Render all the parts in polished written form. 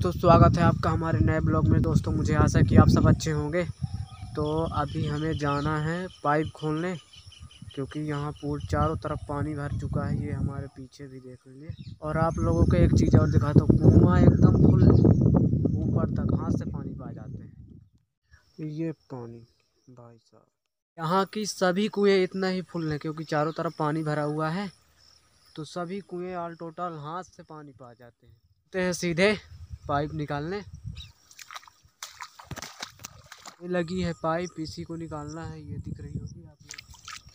दोस्तों, स्वागत है आपका हमारे नए ब्लॉग में। दोस्तों मुझे आशा है कि आप सब अच्छे होंगे। तो अभी हमें जाना है पाइप खोलने, क्योंकि यहाँ पूरे चारों तरफ पानी भर चुका है। ये हमारे पीछे भी देख लीजिए। और आप लोगों को एक चीज़ और दिखाता हूँ, कुआं एकदम फुल ऊपर तक हाथ से पानी पा जाते हैं। ये पानी भाई साहब, यहाँ की सभी कुएँ इतना ही फुल है, क्योंकि चारों तरफ पानी भरा हुआ है। तो सभी कुएँ ऑल टोटल हाथ से पानी पा जाते हैं। सीधे पाइप निकालने, ये लगी है पाइप, इसी को निकालना है। ये दिख रही होगी आप लोग।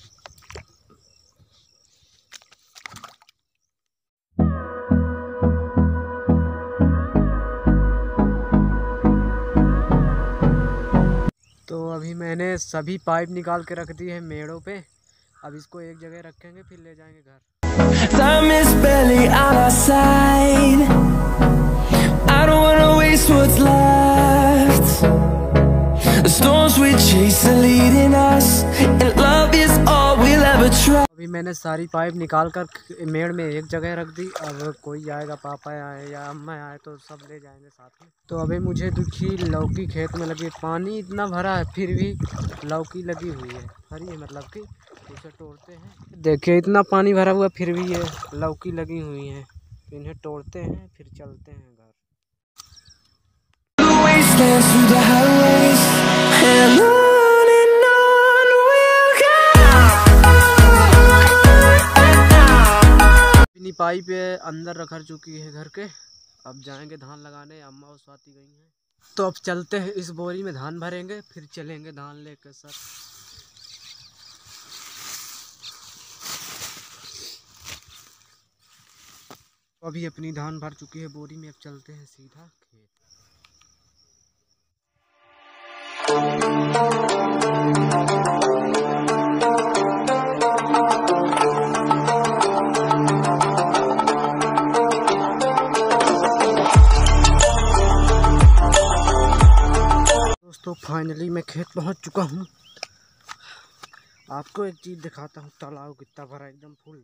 तो अभी मैंने सभी पाइप निकाल के रख दी है मेड़ों पे। अब इसको एक जगह रखेंगे, फिर ले जाएंगे घर। Time is barely on our side. I don't wanna waste what's left. The storms we chase are leading us, and love is all we'll ever try. अभी मैंने सारी पाइप निकाल कर मेड़ में एक जगह रख दी। अब कोई आएगा, पापा आए या अम्मा आए तो सब ले जाएंगे साथ में। तो अभी मुझे दुखी लौकी खेत में लगी, पानी इतना भरा है फिर भी लौकी लगी हुई है, हरी है मतलब कि। उसे तोड़ते हैं, देखिए इतना पानी भरा हुआ फिर भी ये लौकी लगी हुई है। इन्हें तोड़ते हैं, फिर चलते हैं घर। Wastelands through the highways, and on we'll go. अपनी पाइप अंदर रख चुकी है घर के। अब जाएंगे धान लगाने, अम्मा और स्वाति गई हैं। तो अब चलते हैं, इस बोरी में धान भरेंगे, फिर चलेंगे धान लेकर सर। अभी अपनी धान भर चुकी है बोरी में, अब चलते हैं सीधा खेत। दोस्तों फाइनली मैं खेत पहुंच चुका हूं। आपको एक चीज दिखाता हूं, तालाब कितना भरा, एकदम फुल।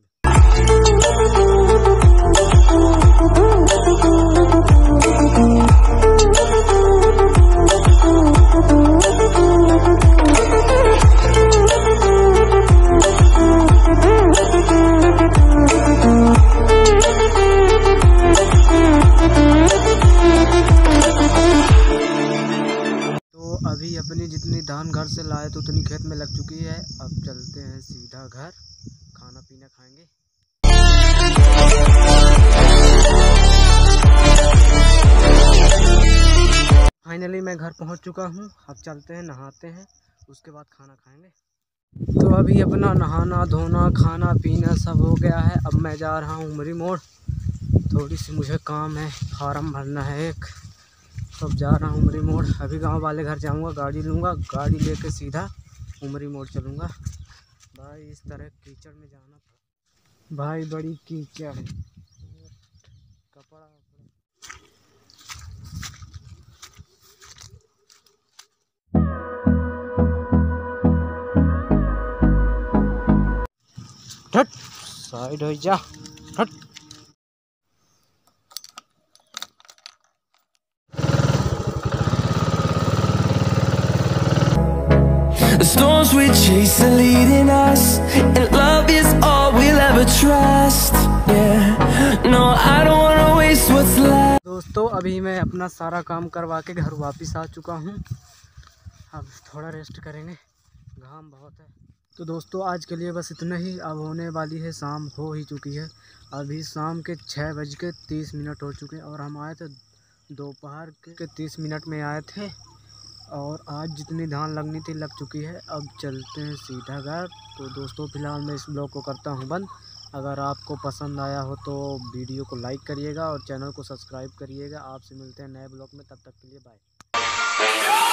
अभी अपनी जितनी धान घर से लाए तो उतनी खेत में लग चुकी है। अब चलते हैं सीधा घर, खाना पीना खाएंगे। फाइनली मैं घर पहुंच चुका हूं। अब चलते हैं, नहाते हैं, उसके बाद खाना खाएंगे। तो अभी अपना नहाना धोना खाना पीना सब हो गया है। अब मैं जा रहा हूं उमरी मोड़, थोड़ी सी मुझे काम है, फार्म भरना है एक। तो अब जा रहा हूँ उमरी मोड़। अभी गांव वाले घर जाऊँगा, गाड़ी लूँगा, गाड़ी लेके सीधा उमरी मोड़ चलूँगा। भाई इस तरह कीचड़ में जाना पड़ा, भाई बड़ी कीचड़ है। कपड़ा हट, साइड हो जा, हट। The storms we chase are leading us, and love is all we'll ever trust. Yeah, no, I don't wanna waste what's left. दोस्तों अभी मैं अपना सारा काम करवा के घर वापस आ चुका हूँ। अब थोड़ा रेस्ट करेंगे, घाम बहुत है। तो दोस्तों आज के लिए बस इतना ही। अब होने वाली है शाम, हो ही चुकी है। अभी शाम के 6:30 हो चुके हैं, और हम आए थे दोपहर के 30 मिनट में आए थे। और आज जितनी धान लगनी थी लग चुकी है। अब चलते हैं सीधा घर। तो दोस्तों फिलहाल मैं इस ब्लॉग को करता हूँ बंद। अगर आपको पसंद आया हो तो वीडियो को लाइक करिएगा और चैनल को सब्सक्राइब करिएगा। आपसे मिलते हैं नए ब्लॉग में, तब तक के लिए बाय।